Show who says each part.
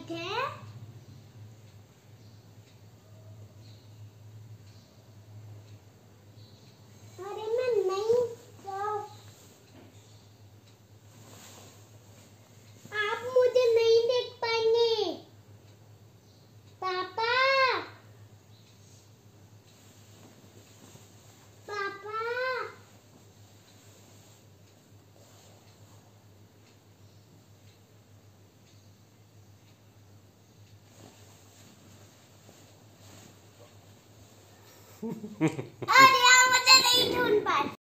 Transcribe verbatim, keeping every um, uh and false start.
Speaker 1: थे। अरे मैं नहीं, आप मुझे नहीं देख पाएंगे पापा। पापा अरे आप मुझे नहीं ढूंढ पाए।